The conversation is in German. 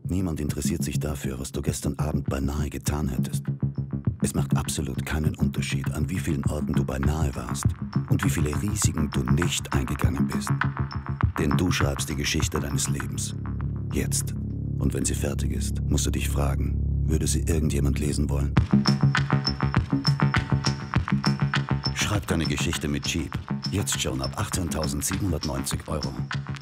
Niemand interessiert sich dafür, was du gestern Abend beinahe getan hättest. Es macht absolut keinen Unterschied, an wie vielen Orten du beinahe warst und wie viele Risiken du nicht eingegangen bist. Denn du schreibst die Geschichte deines Lebens. Jetzt. Und wenn sie fertig ist, musst du dich fragen, würde sie irgendjemand lesen wollen? Schreib deine Geschichte mit Jeep. Jetzt schon ab 18.790 €.